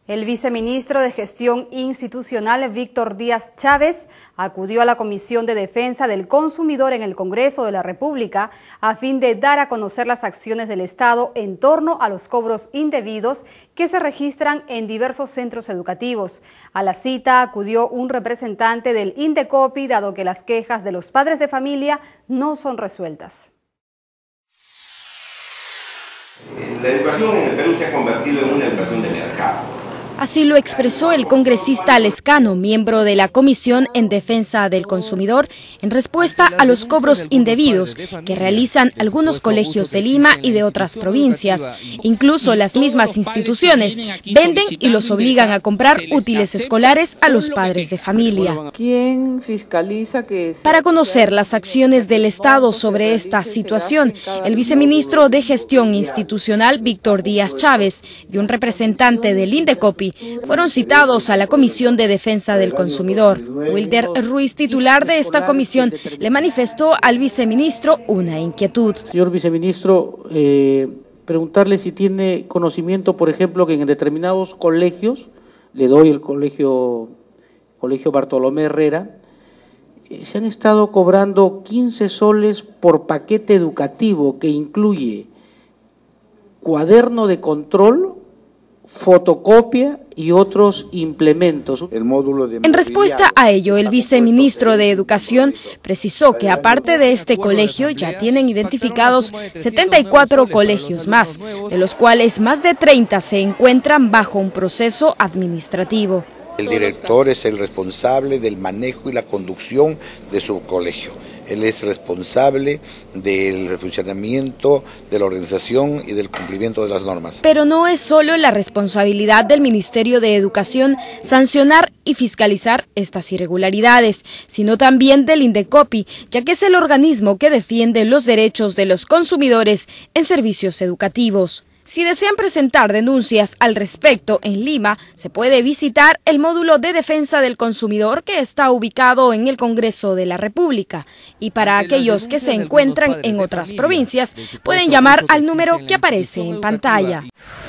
El viceministro de Gestión Institucional, Víctor Díaz Chávez, acudió a la Comisión de Defensa del Consumidor en el Congreso de la República a fin de dar a conocer las acciones del Estado en torno a los cobros indebidos que se registran en diversos centros educativos. A la cita acudió un representante del Indecopi, dado que las quejas de los padres de familia no son resueltas. La educación en el Perú se ha convertido en una educación de mercado. Así lo expresó el congresista Lescano, miembro de la Comisión en Defensa del Consumidor, en respuesta a los cobros indebidos que realizan algunos colegios de Lima y de otras provincias. Incluso las mismas instituciones venden y los obligan a comprar útiles escolares a los padres de familia. ¿Quién fiscaliza que Para conocer las acciones del Estado sobre esta situación, el viceministro de Gestión Institucional, Víctor Díaz Chávez, y un representante del Indecopi fueron citados a la Comisión de Defensa del Consumidor. Wilder Ruiz, titular de esta comisión, le manifestó al viceministro una inquietud. Señor viceministro, preguntarle si tiene conocimiento, por ejemplo, que en determinados colegios, le doy el colegio Bartolomé Herrera, se han estado cobrando 15 soles por paquete educativo que incluye cuaderno de control, fotocopia y otros implementos. En respuesta a ello, el viceministro de Educación precisó que aparte de este colegio ya tienen identificados 74 colegios más, de los cuales más de 30 se encuentran bajo un proceso administrativo. El director es el responsable del manejo y la conducción de su colegio. Él es responsable del funcionamiento de la organización y del cumplimiento de las normas. Pero no es solo la responsabilidad del Ministerio de Educación sancionar y fiscalizar estas irregularidades, sino también del Indecopi, ya que es el organismo que defiende los derechos de los consumidores en servicios educativos. Si desean presentar denuncias al respecto en Lima, se puede visitar el módulo de defensa del consumidor que está ubicado en el Congreso de la República. Y para aquellos que se encuentran en otras provincias, pueden llamar al número que aparece en pantalla.